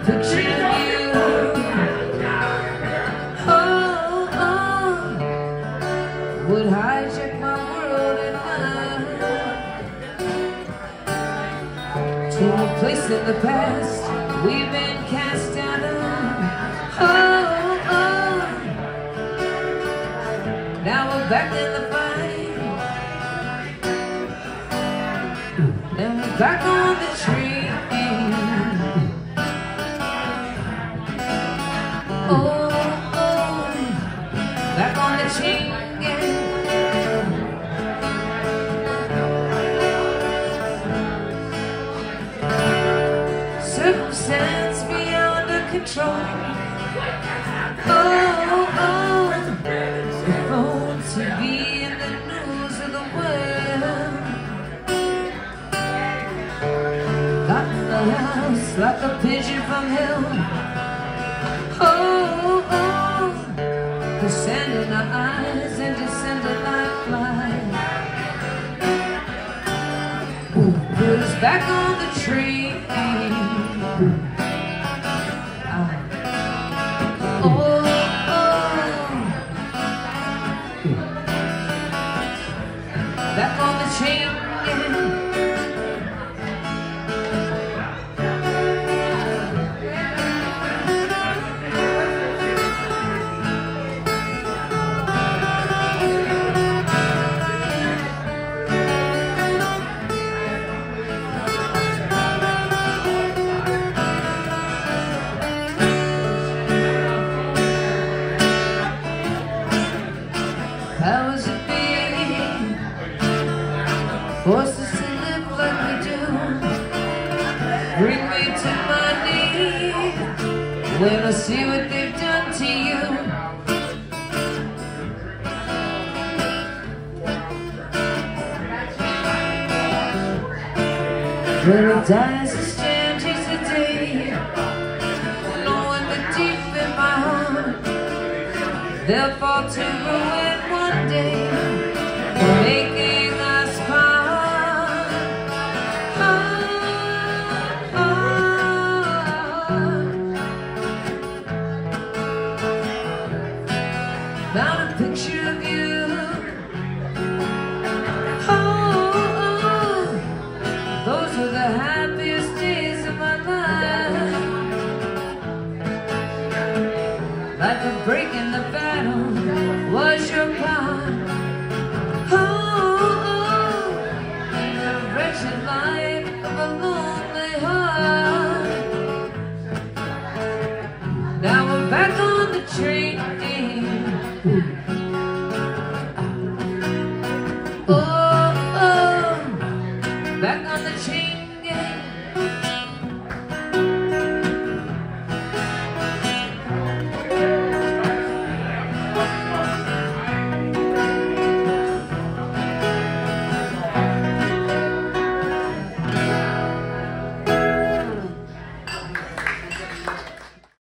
picture of you. Oh, oh, would hijack my world and mine to a place in the past we've been cast out of. Oh, oh, now we're back in the fight, and we're back on the train. Oh, oh, back on the chain again. Circumstance beyond our control. Oh, oh, the phone, TV, and the news of the world. Got in the house like a pigeon from hell. Oh, oh, the sand in our eyes and descended like flies. Put us back on the train. Oh, oh, back on the chain again. Powers that be force us to live like we do. Bring me to my knees when I see what they've done to you. Paradise is strange today, knowing the deep in my heart they'll fall to ruin one day, making us part. Oh, oh, found a picture of you. Oh, oh, those were the happiest days of my life. Like a break in the battle was your part. Oh, oh, the wretched life of a lonely heart. Now we're back on the train.